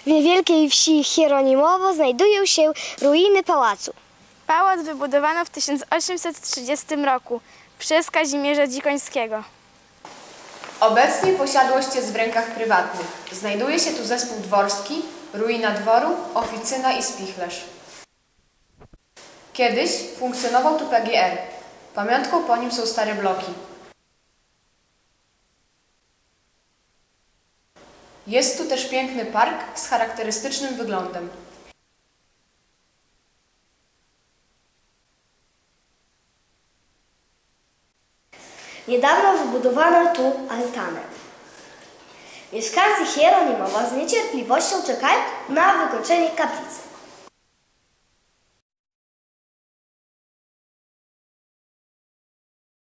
W niewielkiej wsi Hieronimowo znajdują się ruiny pałacu. Pałac wybudowano w 1830 roku przez Kazimierza Dzikońskiego. Obecnie posiadłość jest w rękach prywatnych. Znajduje się tu zespół dworski, ruina dworu, oficyna i spichlerz. Kiedyś funkcjonował tu PGR. Pamiątką po nim są stare bloki. Jest tu też piękny park z charakterystycznym wyglądem. Niedawno wybudowano tu altanę. Mieszkańcy Hieronimowa z niecierpliwością czekają na wykończenie kaplicy.